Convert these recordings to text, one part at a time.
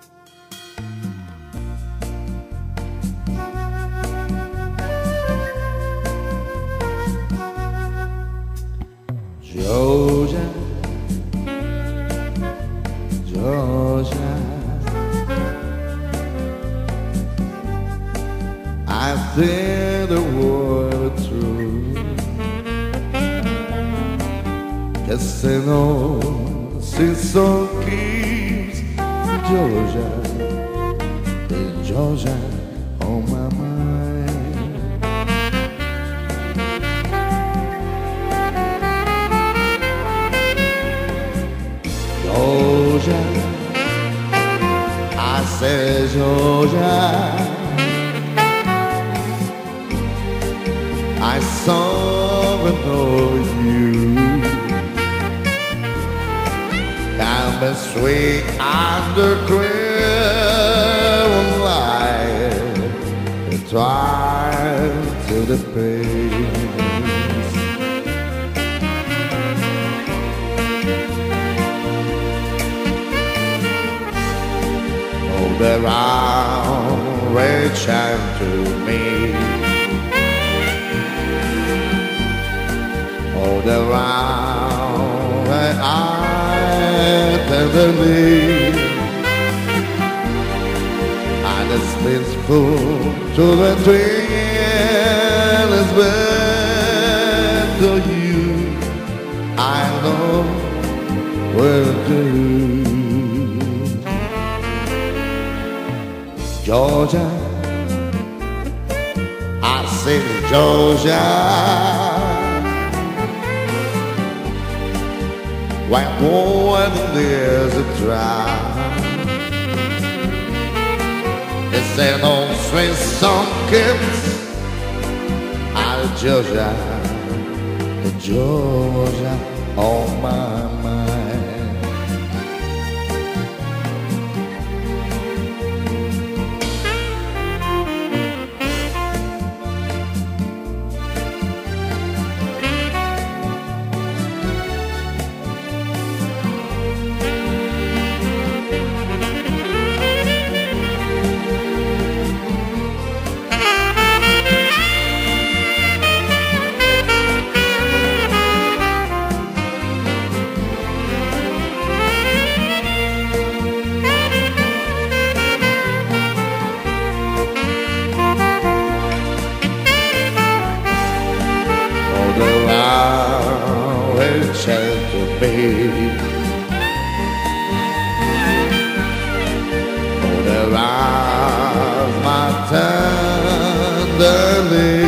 Georgia, Georgia, I think the world true, 'cause I know since all keeps Georgia, the Georgia on my mind. Georgia, I say Georgia, I saw and know you. Come and swing under clear light, and try to the place. Oh, the round reach out to me. Oh, the round that I tenderly, and the spoonful to the dream is been to you. I know where to. Georgia, I say Georgia, when more than there's a drought, it's an old Swiss song keeps out of Georgia, the Georgia on my mind. To be all around my tenderly,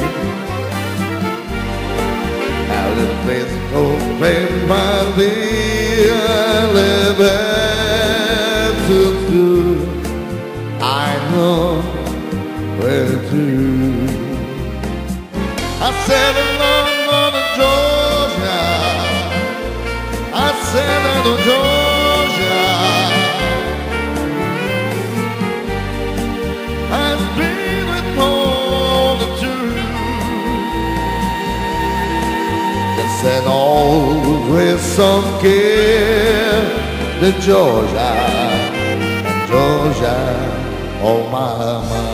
how the place open my live to do. I know where to. I said along on the Georgia, I said to Georgia, I've been with all the truth. It's an always some care, the Georgia, Georgia, oh my.